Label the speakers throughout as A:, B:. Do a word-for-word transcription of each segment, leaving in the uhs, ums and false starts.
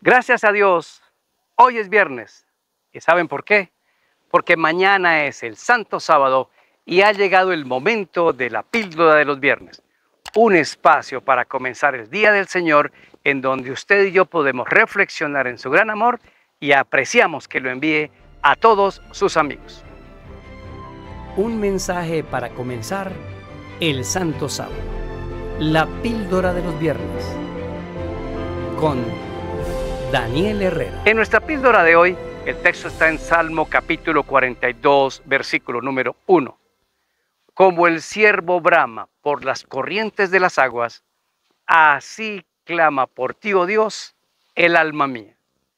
A: Gracias a Dios, hoy es viernes. ¿Y saben por qué? Porque mañana es el Santo Sábado y ha llegado el momento de la píldora de los viernes. Un espacio para comenzar el Día del Señor en donde usted y yo podemos reflexionar en su gran amor y apreciamos que lo envíe a todos sus amigos.
B: Un mensaje para comenzar el Santo Sábado. La píldora de los viernes. Con Daniel Herrera.
A: En nuestra píldora de hoy, el texto está en Salmo capítulo cuarenta y dos, versículo número uno. Como el ciervo brama por las corrientes de las aguas, así clama por ti, oh Dios, el alma mía.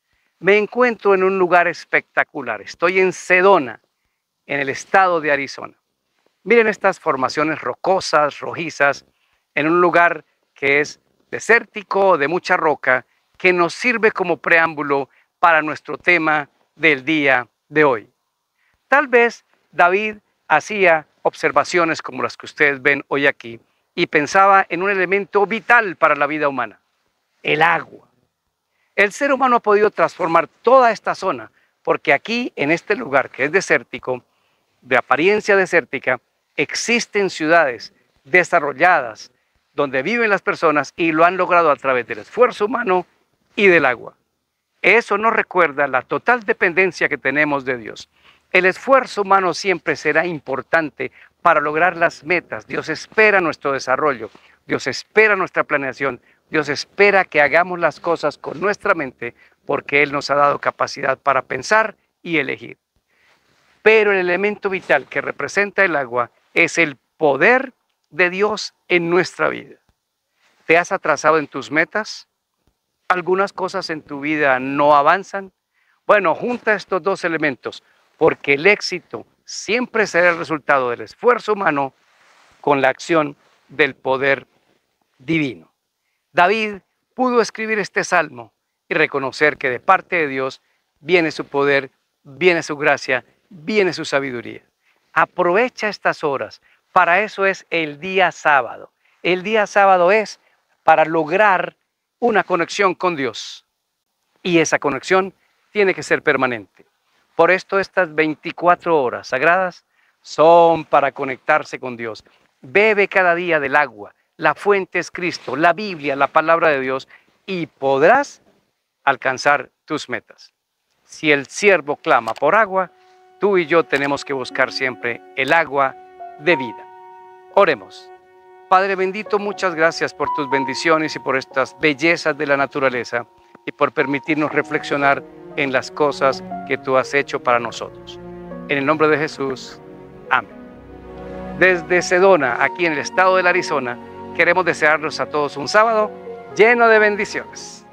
A: Me encuentro en un lugar espectacular. Estoy en Sedona, en el estado de Arizona. Miren estas formaciones rocosas, rojizas, en un lugar que es desértico, de mucha roca, que nos sirve como preámbulo para nuestro tema del día de hoy. Tal vez David hacía observaciones como las que ustedes ven hoy aquí y pensaba en un elemento vital para la vida humana, el agua. El ser humano ha podido transformar toda esta zona porque aquí, en este lugar que es desértico, de apariencia desértica, existen ciudades desarrolladas donde viven las personas y lo han logrado a través del esfuerzo humano y del agua. Eso nos recuerda la total dependencia que tenemos de Dios. El esfuerzo humano siempre será importante para lograr las metas. Dios espera nuestro desarrollo, Dios espera nuestra planeación, Dios espera que hagamos las cosas con nuestra mente porque Él nos ha dado capacidad para pensar y elegir. Pero el elemento vital que representa el agua es el poder de Dios en nuestra vida. ¿Te has atrasado en tus metas? ¿Algunas cosas en tu vida no avanzan? Bueno, junta estos dos elementos, porque el éxito siempre será el resultado del esfuerzo humano con la acción del poder divino. David pudo escribir este salmo y reconocer que de parte de Dios viene su poder, viene su gracia, viene su sabiduría. Aprovecha estas horas. Para eso es el día sábado. El día sábado es para lograr una conexión con Dios. Y esa conexión tiene que ser permanente. Por esto estas veinticuatro horas sagradas son para conectarse con Dios. Bebe cada día del agua. La fuente es Cristo, la Biblia, la palabra de Dios, y podrás alcanzar tus metas. Si el siervo clama por agua, tú y yo tenemos que buscar siempre el agua de vida. Oremos. Padre bendito, muchas gracias por tus bendiciones y por estas bellezas de la naturaleza y por permitirnos reflexionar en las cosas que tú has hecho para nosotros. En el nombre de Jesús, amén. Desde Sedona, aquí en el estado de Arizona, queremos desearles a todos un sábado lleno de bendiciones.